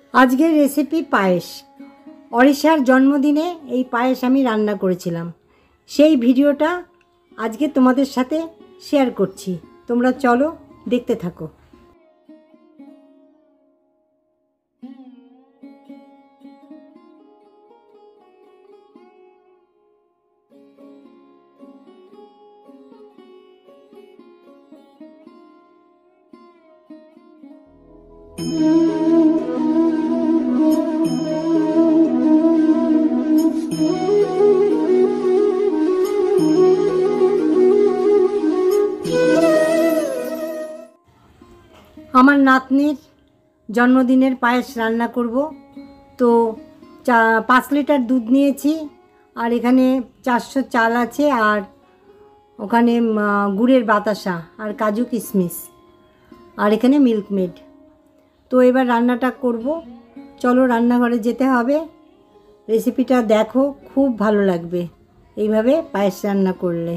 আজকের রেসিপি পায়েস। অরিশার জন্মদিনে এই পায়েস আমি রান্না করেছিলাম, সেই ভিডিওটা আজকে তোমাদের সাথে শেয়ার করছি। তোমরা চলো দেখতে থাকো। আমার নাতনির জন্মদিনের পায়েস রান্না করব। তো 5 লিটার দুধ নিয়েছি, আর এখানে 400 চাল আছে, আর ওখানে গুড়ের বাতাসা আর কাজু কিশমিশ, আর এখানে মিল্কমেড। তো এবার রান্নাটা করব। চলো রান্নাঘরে যেতে হবে। রেসিপিটা দেখো, খুব ভালো লাগবে এইভাবে পায়েস রান্না করলে।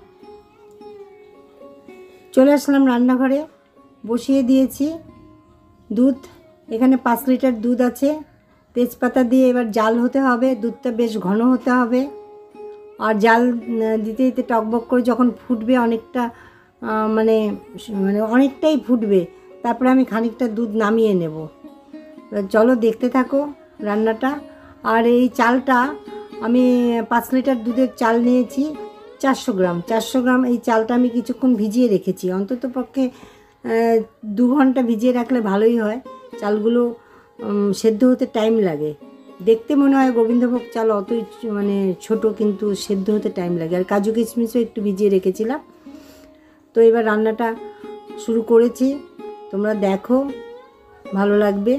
চলে আসলাম রান্নাঘরে, বসিয়ে দিয়েছি দুধ। এখানে 5 লিটার দুধ আছে। তেজপাতা দিয়ে এবার জাল হতে হবে, দুধটা বেশ ঘন হতে হবে। আর জাল দিতে দিতে টকবক করে যখন ফুটবে, অনেকটা মানে অনেকটাই ফুটবে, তারপরে আমি খানিকটা দুধ নামিয়ে নেব। চলো দেখতে থাকো রান্নাটা। আর এই চালটা আমি 5 লিটার দুধের চাল নিয়েছি, 400 গ্রাম। এই চালটা আমি কিছুক্ষণ ভিজিয়ে রেখেছি, অন্তত পক্ষে 2 ঘন্টা ভিজিয়ে রাখলে ভালোই হয়। চালগুলো সেদ্ধ হতে টাইম লাগে। দেখতে মনে হয় গোবিন্দভোগ চাল অতই ছোট, কিন্তু সেদ্ধ হতে টাইম লাগে। আর কাজু কিশমিশও একটু ভিজিয়ে রেখেছিলাম। তো এবার রান্নাটা শুরু করেছি, তোমরা দেখো, ভালো লাগবে।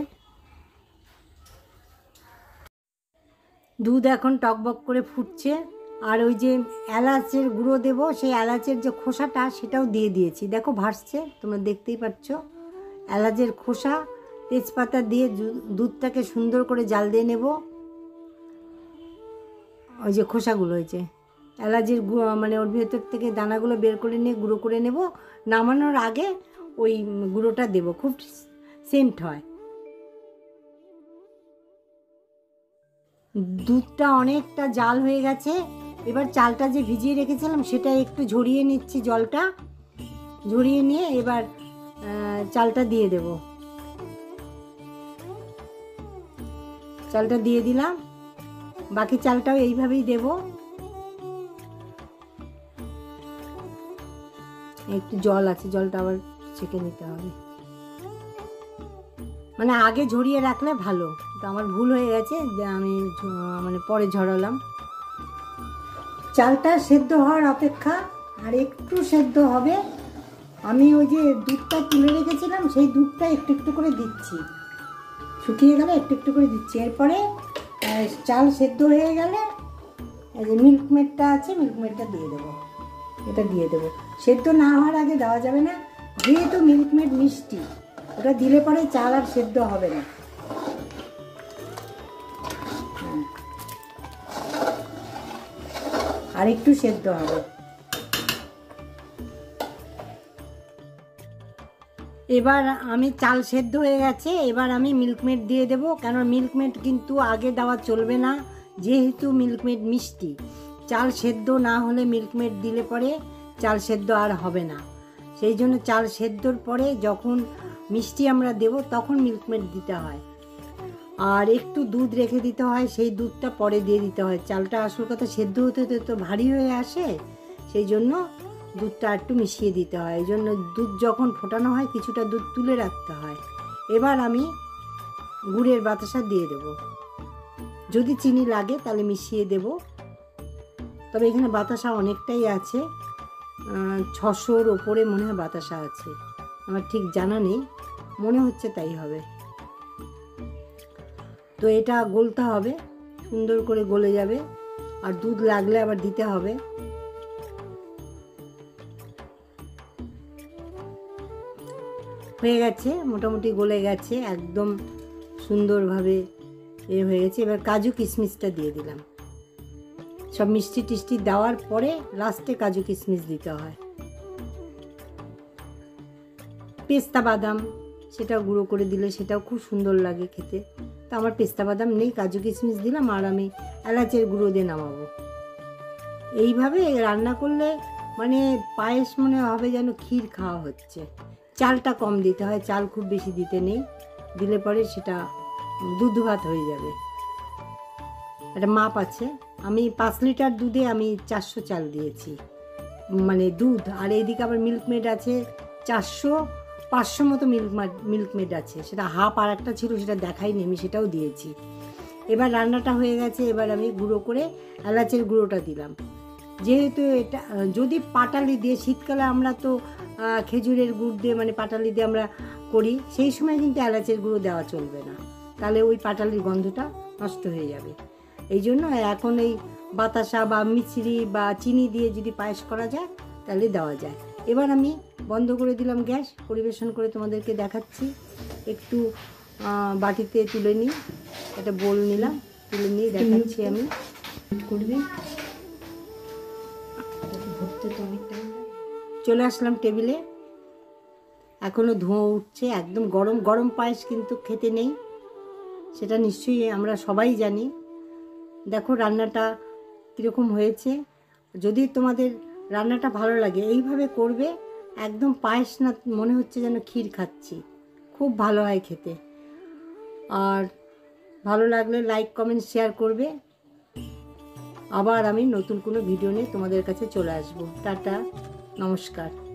দুধ এখন টকবক করে ফুটছে, আর ওই যে এলাচের গুঁড়ো দেব, সেই এলাচের যে খোসাটা সেটাও দিয়ে দিয়েছি। দেখো ভাসছে, তোমরা দেখতেই পাচ্ছ। এলাচের খোসা, তেজপাতা দিয়ে দুধটাকে সুন্দর করে জাল দিয়ে নেব। ওই যে খোসাগুলো, ওই যে এলাচের ওর ভেতর থেকে দানাগুলো বের করে নিয়ে গুঁড়ো করে নেব। নামানোর আগে ওই গুঁড়োটা দেব, খুব সেন্ট হয়। দুধটা অনেকটা জাল হয়ে গেছে। এবার চালটা যে ভিজিয়ে রেখেছিলাম সেটা একটু ঝরিয়ে নিচ্ছি, জলটা ঝরিয়ে নিয়ে এবার চালটা দিয়ে দেব। চালটা দিয়ে দিলাম, বাকি চালটাও এইভাবেই দেব। একটু জল আছে, জলটা আবার ছেঁকে নিতে হবে। আগে ঝরিয়ে রাখলে ভালো, তো আমার ভুল হয়ে গেছে যে আমি পরে ঝরালাম। চালটা সেদ্ধ হওয়ার অপেক্ষা, আর একটু সেদ্ধ হবে। আমি ওই যে দুধটা তুলে রেখেছিলাম, সেই দুধটা একটু একটু করে দিচ্ছি, শুকিয়ে গেলে একটু একটু করে দিচ্ছি। এরপরে চাল সেদ্ধ হয়ে গেলে এই যে মিল্কমেডটা আছে, মিল্কমেডটা দিয়ে দেবো। এটা দিয়ে দেবো, সেদ্ধ না হওয়ার আগে দেওয়া যাবে না, যেহেতু মিল্কমেড মিষ্টি, ওটা দিলে পরে চাল আর সেদ্ধ হবে না। আর একটু সেদ্ধ হবে। এবার আমি চাল সেদ্ধ হয়ে গেছে, এবার আমি মিল্কমেড দিয়ে দেবো। কেন মিল্কমেড কিন্তু আগে দেওয়া চলবে না, যেহেতু মিল্কমেড মিষ্টি। চাল সেদ্ধ না হলে মিল্কমেড দিলে পরে চাল সেদ্ধ আর হবে না। সেই জন্য চাল সেদ্ধর পরে যখন মিষ্টি আমরা দেব, তখন মিল্কমেড দিতে হয়। আর একটু দুধ রেখে দিতে হয়, সেই দুধটা পরে দিয়ে দিতে হয়। চালটা আসল কথা সেদ্ধ হতে হতে তো ভারী হয়ে আসে, সেই জন্য দুধটা একটু মিশিয়ে দিতে হয়। এই জন্য দুধ যখন ফোটানো হয়, কিছুটা দুধ তুলে রাখতে হয়। এবার আমি গুড়ের বাতাসা দিয়ে দেব। যদি চিনি লাগে তাহলে মিশিয়ে দেব, তবে এখানে বাতাসা অনেকটাই আছে, 600-র ওপরে মনে হয় বাতাসা আছে। আমার ঠিক জানা নেই, মনে হচ্ছে তাই হবে। তো এটা গলতে হবে, সুন্দর করে গলে যাবে। আর দুধ লাগলে আবার দিতে হবে। হয়ে গেছে, মোটামুটি গলে গেছে, একদম সুন্দরভাবে হয়ে গেছে। এবার কাজু কিশমিশটা দিয়ে দিলাম। সব মিষ্টি টিষ্টি দেওয়ার পরে লাস্টে কাজু কিশমিশ দিতে হয়। পেস্তা বাদাম সেটাও গুঁড়ো করে দিলে সেটাও খুব সুন্দর লাগে খেতে। তো আমার পেস্তা বাদাম নেই, কাজু কিশমিশ দিলাম আর আমি এলাচের গুঁড়ো দিয়ে নামাবো। এইভাবে রান্না করলে মানে পায়েস মনে হবে যেন ক্ষীর খাওয়া হচ্ছে। চালটা কম দিতে হয়, চাল খুব বেশি দিতে নেই, দিলে পরে সেটা দুধ ভাত হয়ে যাবে। একটা মাপ আছে, আমি 5 লিটার দুধে আমি 400 চাল দিয়েছি, মানে দুধ। আর এইদিকে আবার মিল্কমেড আছে 400-500 মতো মিল্কমেড আছে, সেটা হাফ আর একটা ছিল সেটা দেখাইনি, আমি সেটাও দিয়েছি। এবার রান্নাটা হয়ে গেছে, এবার আমি গুঁড়ো করে এলাচের গুঁড়োটা দিলাম। যেহেতু এটা যদি পাটালি দিয়ে, শীতকালে আমরা তো খেজুরের গুড় দিয়ে মানে পাটালি দিয়ে আমরা করি, সেই সময় কিন্তু এলাচের গুঁড়ো দেওয়া চলবে না, তাহলে ওই পাটালির গন্ধটা নষ্ট হয়ে যাবে। এই জন্য এখন এই বাতাসা বা মিছরি বা চিনি দিয়ে যদি পায়েস করা যায় তাহলে দেওয়া যায়। এবার আমি বন্ধ করে দিলাম গ্যাস, পরিবেশন করে তোমাদেরকে দেখাচ্ছি। একটু বাটিতে তুলে নিই, একটা বোল নিলাম, তুলে নিয়ে দেখাচ্ছি আমি। করবি ধরতে তো অনেকটা। চলে আসলাম টেবিলে, এখনও ধোঁয়া উঠছে, একদম গরম গরম পায়েস কিন্তু খেতে নেই, সেটা নিশ্চয়ই আমরা সবাই জানি। দেখো রান্নাটা কীরকম হয়েছে। যদি তোমাদের রান্নাটা ভালো লাগে এইভাবে করবে, একদম পায়েস না মনে হচ্ছে যেন ক্ষীর খাচ্ছি, খুব ভালো হয় খেতে। আর ভালো লাগলে লাইক কমেন্ট শেয়ার করবে। আবার আমি নতুন কোনো ভিডিও নিয়ে তোমাদের কাছে চলে আসবো। টাটা, নমস্কার।